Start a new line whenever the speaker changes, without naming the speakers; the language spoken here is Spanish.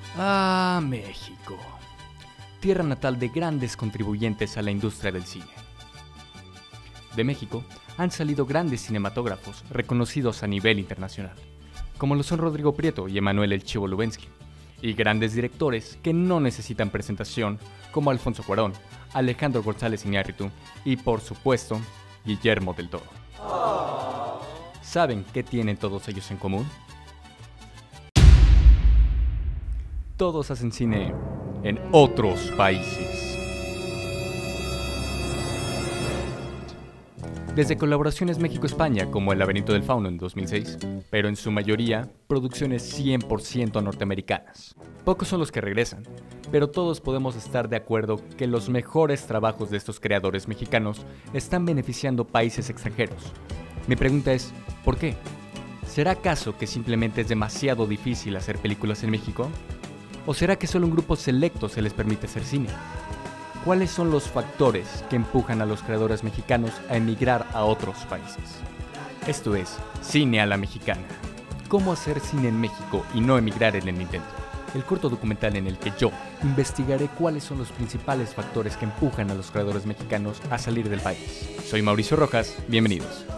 Ah, México. Tierra natal de grandes contribuyentes a la industria del cine. De México han salido grandes cinematógrafos reconocidos a nivel internacional, como lo son Rodrigo Prieto y Emanuel El Chivo Lubensky, y grandes directores que no necesitan presentación, como Alfonso Cuarón, Alejandro González Iñárritu y, por supuesto, Guillermo del Toro. ¿Saben qué tienen todos ellos en común? Todos hacen cine en otros países. Desde colaboraciones México-España como El laberinto del fauno en 2006, pero en su mayoría producciones 100% norteamericanas. Pocos son los que regresan, pero todos podemos estar de acuerdo que los mejores trabajos de estos creadores mexicanos están beneficiando países extranjeros. Mi pregunta es, ¿por qué? ¿Será acaso que simplemente es demasiado difícil hacer películas en México? ¿O será que solo un grupo selecto se les permite hacer cine? ¿Cuáles son los factores que empujan a los creadores mexicanos a emigrar a otros países? Esto es Cine a la Mexicana. ¿Cómo hacer cine en México y no emigrar en el intento? El corto documental en el que yo investigaré cuáles son los principales factores que empujan a los creadores mexicanos a salir del país. Soy Mauricio Rojas, bienvenidos.